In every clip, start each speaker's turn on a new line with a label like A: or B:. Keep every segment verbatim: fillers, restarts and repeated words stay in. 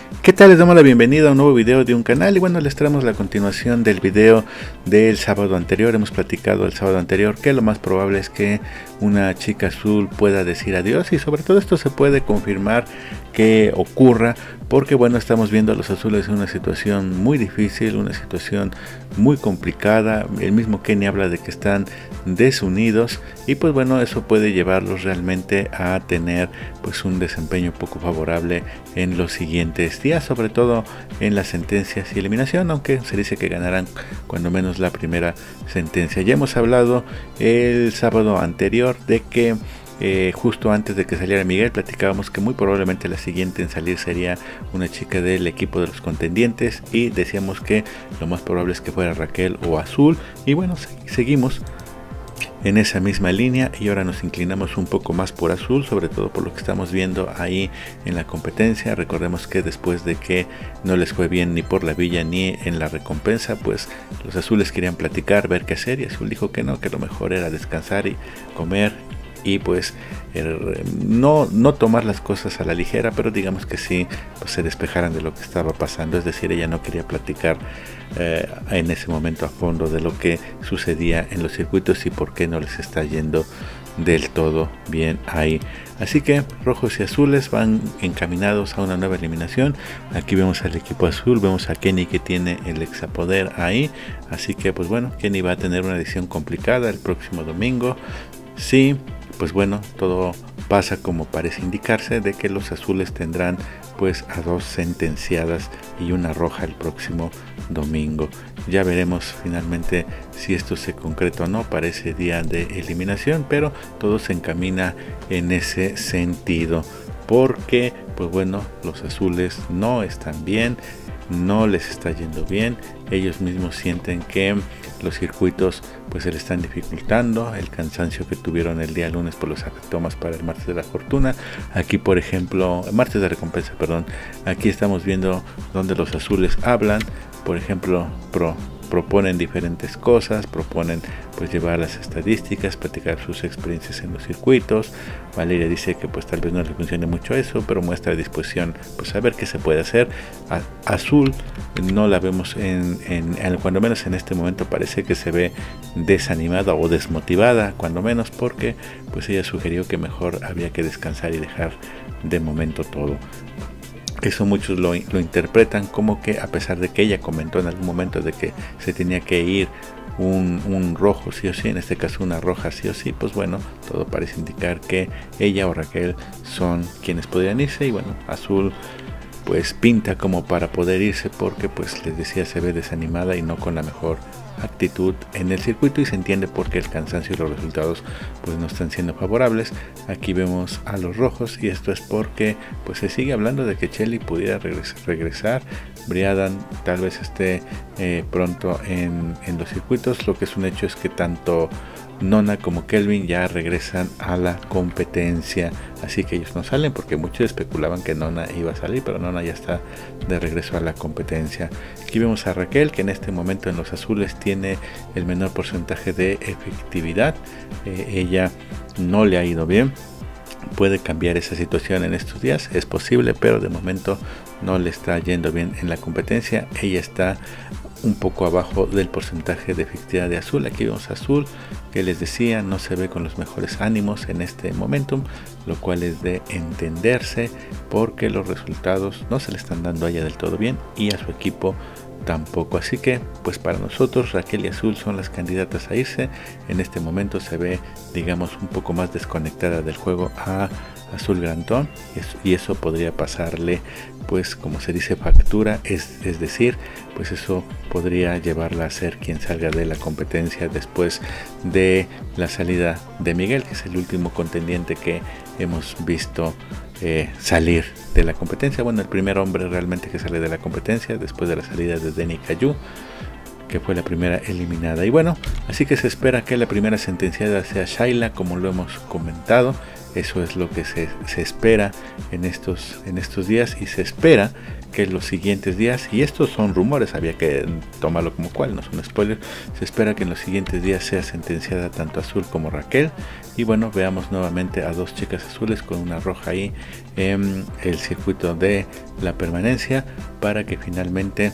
A: ¿Qué tal? Les damos la bienvenida a un nuevo video de un canal y bueno, les traemos la continuación del video del sábado anterior. Hemos platicado el sábado anterior que lo más probable es que una chica azul pueda decir adiós y sobre todo esto se puede confirmar que ocurra porque bueno, estamos viendo a los azules en una situación muy difícil, una situación muy complicada. El mismo Kenny habla de que están desunidos y pues bueno, eso puede llevarlos realmente a tener pues un desempeño poco favorable en los siguientes días, sobre todo en las sentencias y eliminación, aunque se dice que ganarán cuando menos la primera sentencia. Ya hemos hablado el sábado anterior de que Eh, justo antes de que saliera Miguel platicábamos que muy probablemente la siguiente en salir sería una chica del equipo de los contendientes y decíamos que lo más probable es que fuera Raquel o Azul y bueno, seguimos en esa misma línea y ahora nos inclinamos un poco más por Azul, sobre todo por lo que estamos viendo ahí en la competencia. Recordemos que después de que no les fue bien ni por la villa ni en la recompensa, pues los azules querían platicar, ver qué hacer y Azul dijo que no, que lo mejor era descansar y comer y pues eh, no, no tomar las cosas a la ligera, pero digamos que sí pues, se despejaran de lo que estaba pasando. Es decir, ella no quería platicar eh, en ese momento a fondo de lo que sucedía en los circuitos y por qué no les está yendo del todo bien ahí. Así que rojos y azules van encaminados a una nueva eliminación. Aquí vemos al equipo azul, vemos a Kenny que tiene el hexapoder ahí, así que pues bueno, Kenny va a tener una decisión complicada el próximo domingo. Sí, pues bueno, todo pasa como parece indicarse de que los azules tendrán pues a dos sentenciadas y una roja el próximo domingo. Ya veremos finalmente si esto se concreta o no para ese día de eliminación, pero todo se encamina en ese sentido porque pues bueno, los azules no están bien, no les está yendo bien, ellos mismos sienten que los circuitos pues se le están dificultando, el cansancio que tuvieron el día lunes pues los afectó más para el martes de la fortuna. Aquí por ejemplo, martes de recompensa, perdón, aquí estamos viendo donde los azules hablan, por ejemplo, pro proponen diferentes cosas, proponen pues llevar las estadísticas, platicar sus experiencias en los circuitos. Valeria dice que pues tal vez no le funcione mucho eso, pero muestra disposición pues a ver qué se puede hacer. A Azul no la vemos en, en, en cuando menos en este momento parece que se ve desanimada o desmotivada, cuando menos porque pues ella sugirió que mejor había que descansar y dejar de momento todo. Eso muchos lo, lo interpretan como que a pesar de que ella comentó en algún momento de que se tenía que ir un, un rojo sí o sí, en este caso una roja sí o sí, pues bueno, todo parece indicar que ella o Raquel son quienes podrían irse y bueno, Azul pues pinta como para poder irse porque pues les decía se ve desanimada y no con la mejor actitud en el circuito y se entiende porque el cansancio y los resultados pues no están siendo favorables. Aquí vemos a los rojos y esto es porque pues se sigue hablando de que Shelly pudiera regresar, regresar. Briadan tal vez esté eh, pronto en, en los circuitos. Lo que es un hecho es que tanto Nona como Kelvin ya regresan a la competencia, así que ellos no salen porque muchos especulaban que Nona iba a salir, pero Nona ya está de regreso a la competencia. Aquí vemos a Raquel que en este momento en los azules tiene el menor porcentaje de efectividad, eh, ella no le ha ido bien. Puede cambiar esa situación en estos días, es posible, pero de momento no le está yendo bien en la competencia. Ella está un poco abajo del porcentaje de efectividad de Azul. Aquí vemos a Azul que les decía no se ve con los mejores ánimos en este momentum, lo cual es de entenderse porque los resultados no se le están dando a ella del todo bien y a su equipo tampoco. Así que pues para nosotros Raquel y Azul son las candidatas a irse. En este momento se ve digamos un poco más desconectada del juego a Azul Grantón y eso podría pasarle pues como se dice factura, es, es decir pues eso podría llevarla a ser quien salga de la competencia después de la salida de Miguel, que es el último contendiente que hemos visto eh, salir de la competencia. Bueno, el primer hombre realmente que sale de la competencia después de la salida de Denny Cayu, que fue la primera eliminada. Y bueno, así que se espera que la primera sentenciada sea Shayla, como lo hemos comentado. Eso es lo que se, se espera en estos, en estos días, y se espera que los siguientes días, y estos son rumores, había que tomarlo como cual, no son spoilers, se espera que en los siguientes días sea sentenciada tanto Azul como Raquel, y bueno, veamos nuevamente a dos chicas azules con una roja ahí en el circuito de la permanencia, para que finalmente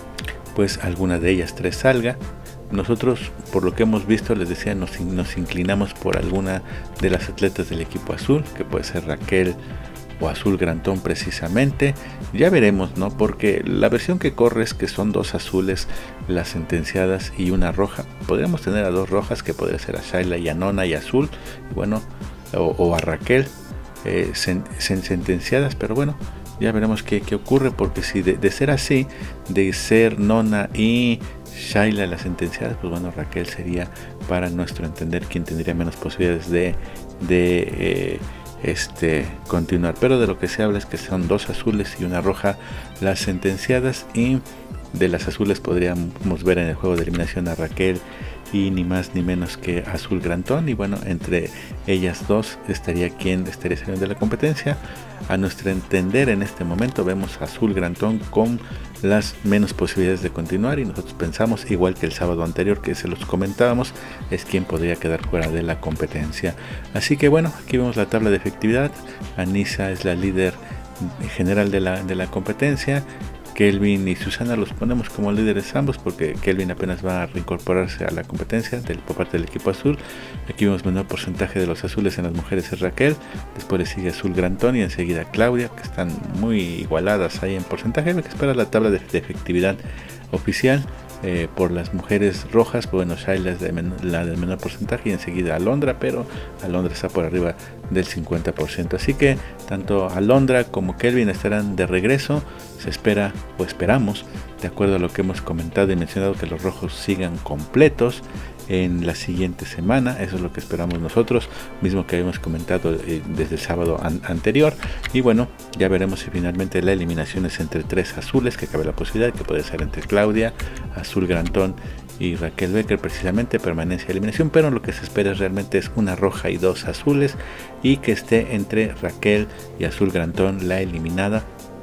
A: pues alguna de ellas tres salga. Nosotros, por lo que hemos visto, les decía, nos, nos inclinamos por alguna de las atletas del equipo azul, que puede ser Raquel o Azul Grantón precisamente. Ya veremos, ¿no? Porque la versión que corre es que son dos azules las sentenciadas y una roja. Podríamos tener a dos rojas, que podría ser a Shayla y a Nona y Azul, y bueno, o, o a Raquel eh, sen, sen, sentenciadas, pero bueno, ya veremos qué, qué ocurre, porque si de, de ser así, de ser Nona y Shayla las sentenciadas, pues bueno, Raquel sería, para nuestro entender, quien tendría menos posibilidades de, de eh, este continuar. Pero de lo que se habla es que son dos azules y una roja las sentenciadas, y de las azules podríamos ver en el juego de eliminación a Raquel y ni más ni menos que Azul Grantón, y bueno, entre ellas dos estaría quien estaría saliendo de la competencia. A nuestro entender, en este momento vemos a Azul Grantón con las menos posibilidades de continuar, y nosotros pensamos, igual que el sábado anterior que se los comentábamos, es quien podría quedar fuera de la competencia. Así que bueno, aquí vemos la tabla de efectividad. Anisa es la líder general de la, de la competencia. Kelvin y Susana los ponemos como líderes ambos, porque Kelvin apenas va a reincorporarse a la competencia del, por parte del equipo azul. Aquí vemos menor porcentaje de los azules en las mujeres es Raquel, después le sigue Azul Grantón y enseguida Claudia, que están muy igualadas ahí en porcentaje. Lo que espera la tabla de, de efectividad oficial. Eh, por las mujeres rojas, bueno, Shayla es de la del menor porcentaje, y enseguida Alondra, pero Alondra está por arriba del cincuenta por ciento. Así que tanto Alondra como Kelvin estarán de regreso. Se espera, o esperamos, de acuerdo a lo que hemos comentado y mencionado, que los rojos sigan completos en la siguiente semana. Eso es lo que esperamos nosotros, mismo que habíamos comentado eh, desde el sábado an anterior. Y bueno, ya veremos si finalmente la eliminación es entre tres azules, que cabe la posibilidad, que puede ser entre Claudia, Azul Grantón y Raquel Becker, precisamente permanencia y eliminación, pero lo que se espera realmente es una roja y dos azules, y que esté entre Raquel y Azul Grantón la eliminada.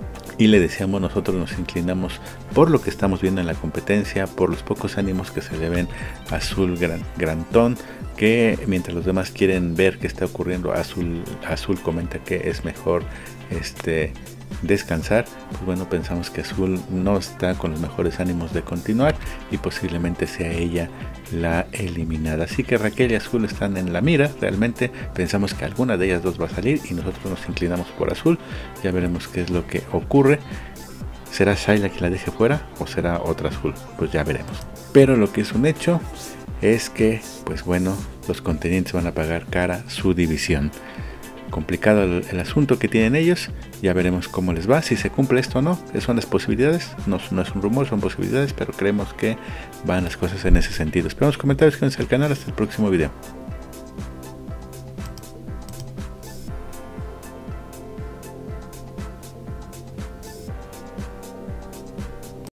A: Y le deseamos, nosotros nos inclinamos por lo que estamos viendo en la competencia, por los pocos ánimos que se le ven a Azul Gran, Grantón, que mientras los demás quieren ver qué está ocurriendo, Azul, Azul comenta que es mejor este descansar. Pues bueno, pensamos que Azul no está con los mejores ánimos de continuar, y posiblemente sea ella la eliminada. Así que Raquel y Azul están en la mira. Realmente pensamos que alguna de ellas dos va a salir, y nosotros nos inclinamos por Azul. Ya veremos qué es lo que ocurre. ¿Será Shayla que la deje fuera o será otra Azul? Pues ya veremos. Pero lo que es un hecho es que, pues bueno, los contendientes van a pagar cara su división. Complicado el, el asunto que tienen ellos. Ya veremos cómo les va, si se cumple esto o no. Son las posibilidades, no, no es un rumor, son posibilidades, pero creemos que van las cosas en ese sentido. Esperamos comentarios, quédense al canal, hasta el próximo video.